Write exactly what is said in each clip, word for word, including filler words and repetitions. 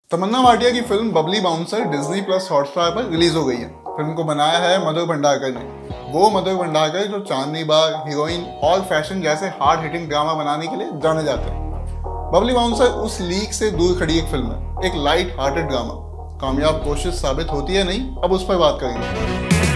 तमन्ना भाटिया की film Babli bouncer Disney plus Hotstar पर release हो गई है। फिल्म को बनाया है मधुर भंडारकर ने, वो मधुर भंडारकर जो चांदनी बाग, हीरोइन और फैशन जैसे हार्ड हिटिंग ड्रामा बनाने के लिए जाने जाते हैं। बबली बाउंसर उस लीक से दूर खड़ी एक फिल्म है, एक लाइट हार्टेड ड्रामा। कामयाब कोशिश साबित होती है नहीं, अब उस पर बात करेंगे।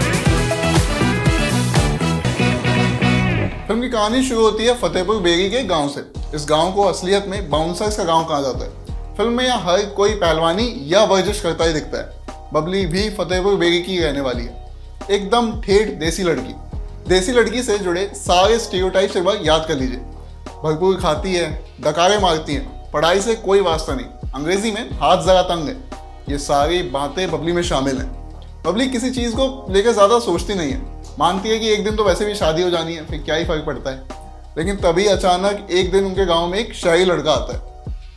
फिल्म की कहानी शुरू होती है फतेहपुर बेरी के गांव से। इस गांव को असलियत में बाउंसर्स का गांव कहा जाता है। फिल्म में यहाँ हर कोई पहलवानी या वर्जिश करता ही दिखता है। बबली भी फतेहपुर बेरी की रहने वाली है, एकदम ठेठ देसी लड़की। देसी लड़की से जुड़े सारे स्टीरियोटाइप्स एक बार याद कर लीजिए। भरपूर खाती है, डकारे मारती है, पढ़ाई से कोई वास्ता नहीं, अंग्रेजी में हाथ जरा तंग है। ये सारी बातें बबली में शामिल हैं। बबली किसी चीज़ को लेकर ज़्यादा सोचती नहीं है, मानती है कि एक दिन तो वैसे भी शादी हो जानी है, फिर क्या ही फर्क पड़ता है। लेकिन तभी अचानक एक दिन उनके गाँव में एक शहरी लड़का आता है।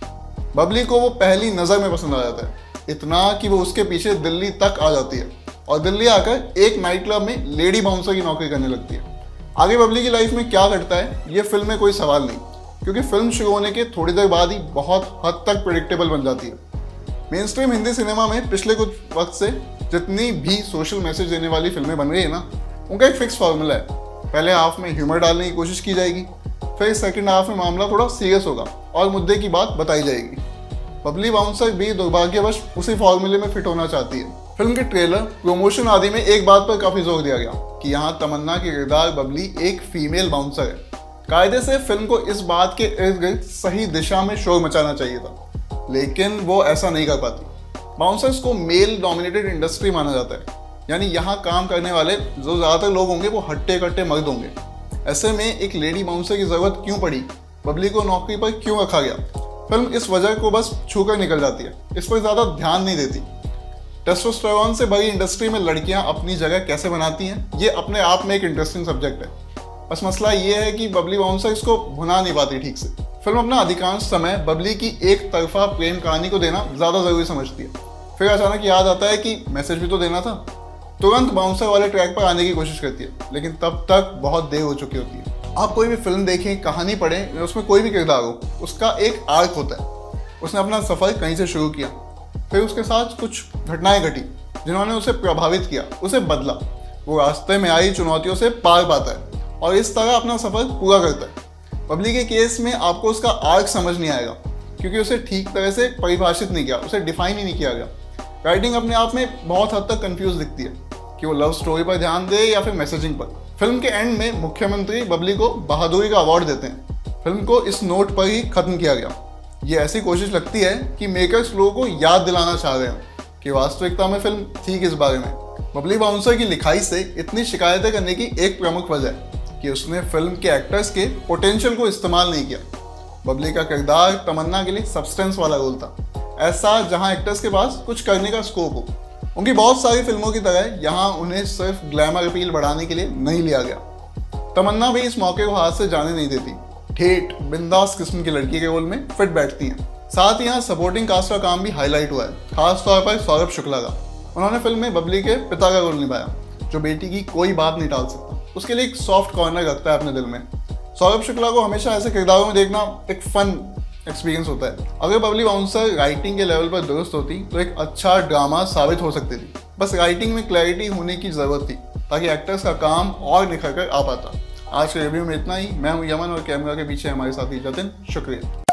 बबली को वो पहली नज़र में पसंद आ जाता है, इतना कि वो उसके पीछे दिल्ली तक आ जाती है और दिल्ली आकर एक नाइट क्लब में लेडी बाउंसर की नौकरी करने लगती है। आगे बबली की लाइफ में क्या घटता है ये फिल्म में कोई सवाल नहीं, क्योंकि फिल्म शुरू होने के थोड़ी देर बाद ही बहुत हद तक प्रेडिक्टेबल बन जाती है। मेन स्ट्रीम हिंदी सिनेमा में पिछले कुछ वक्त से जितनी भी सोशल मैसेज देने वाली फिल्में बन रही है ना, उनका एक फिक्स फार्मूला है। पहले हाफ में ह्यूमर डालने की कोशिश की जाएगी, फिर सेकंड हाफ में मामला थोड़ा सीरियस होगा और मुद्दे की बात बताई जाएगी। बबली बाउंसर भी दुर्भाग्यवश उसी फॉर्मूले में फिट होना चाहती है। फिल्म के ट्रेलर, प्रमोशन आदि में एक बात पर काफी जोर दिया गया कि यहाँ तमन्ना की किरदार बबली एक फीमेल बाउंसर है। कायदे से फिल्म को इस बात के इर्द गिर्द सही दिशा में शोर मचाना चाहिए था, लेकिन वो ऐसा नहीं कर पाती। बाउंसर्स को मेल डोमिनेटेड इंडस्ट्री माना जाता है, यानी यहाँ काम करने वाले जो ज़्यादातर लोग होंगे वो हट्टे कट्टे मर्द होंगे। ऐसे में एक लेडी बाउंसर की ज़रूरत क्यों पड़ी, बबली को नौकरी पर क्यों रखा गया? फिल्म इस वजह को बस छूकर निकल जाती है, इस पर ज़्यादा ध्यान नहीं देती। टेस्टोस्टेरोन से भरी इंडस्ट्री में लड़कियां अपनी जगह कैसे बनाती हैं, ये अपने आप में एक इंटरेस्टिंग सब्जेक्ट है। बस मसला ये है कि बबली बाउंसर इसको भुना नहीं पाती ठीक से। फिल्म अपना अधिकांश समय बबली की एक तरफा प्रेम कहानी को देना ज़्यादा ज़रूरी समझती है। फिर अचानक याद आता है कि मैसेज भी तो देना था। तुरंत बाउंसर वाले ट्रैक पर आने की कोशिश करती है, लेकिन तब तक बहुत देर हो चुकी होती है। आप कोई भी फिल्म देखें, कहानी पढ़ें, उसमें कोई भी किरदार हो, उसका एक आर्क होता है। उसने अपना सफ़र कहीं से शुरू किया, फिर उसके साथ कुछ घटनाएं घटी जिन्होंने उसे प्रभावित किया, उसे बदला। वो रास्ते में आई चुनौतियों से पार पाता है और इस तरह अपना सफ़र पूरा करता है। बबली के केस में आपको उसका आर्क समझ नहीं आएगा, क्योंकि उसे ठीक तरह से परिभाषित नहीं किया, उसे डिफाइन ही नहीं किया गया। राइटिंग अपने आप में बहुत हद तक कन्फ्यूज दिखती है कि वो लव स्टोरी पर ध्यान दे या फिर मैसेजिंग पर। फिल्म के एंड में मुख्यमंत्री बबली को बहादुरी का अवार्ड देते हैं। फिल्म को इस नोट पर ही खत्म किया गया। ये ऐसी कोशिश लगती है कि मेकर्स लोगों को याद दिलाना चाह रहे हैं कि वास्तविकता में फिल्म थी किस बारे में। बबली बाउंसर की लिखाई से इतनी शिकायतें करने की एक प्रमुख वजह है कि उसने फिल्म के एक्टर्स के पोटेंशियल को इस्तेमाल नहीं किया। बबली का किरदार तमन्ना के लिए सब्सटेंस वाला रोल था, ऐसा जहाँ एक्टर्स के पास कुछ करने का स्कोप हो। उनकी बहुत सारी फिल्मों की तरह यहाँ उन्हें सिर्फ ग्लैमर अपील बढ़ाने के लिए नहीं लिया गया। तमन्ना भी इस मौके को हाथ से जाने नहीं देती, ठेठ बिंदास किस्म की लड़की के रोल में फिट बैठती हैं। साथ ही यहाँ सपोर्टिंग कास्ट का काम भी हाईलाइट हुआ है, खास तौर पर सौरभ शुक्ला का। उन्होंने फिल्म में बबली के पिता का रोल निभाया, जो बेटी की कोई बात नहीं टाल सकता, उसके लिए एक सॉफ्ट कॉर्नर रखता है अपने दिल में। सौरभ शुक्ला को हमेशा ऐसे किरदारों में देखना एक फन एक्सपीरियंस होता है। अगर बबली बाउंसर राइटिंग के लेवल पर दुरुस्त होती तो एक अच्छा ड्रामा साबित हो सकती थी। बस राइटिंग में क्लैरिटी होने की ज़रूरत थी, ताकि एक्टर्स का काम और निखर कर आ पाता। आज के रिव्यू में इतना ही। मैं हूं यमन और कैमरा के पीछे हमारे साथी जतिन। शुक्रिया।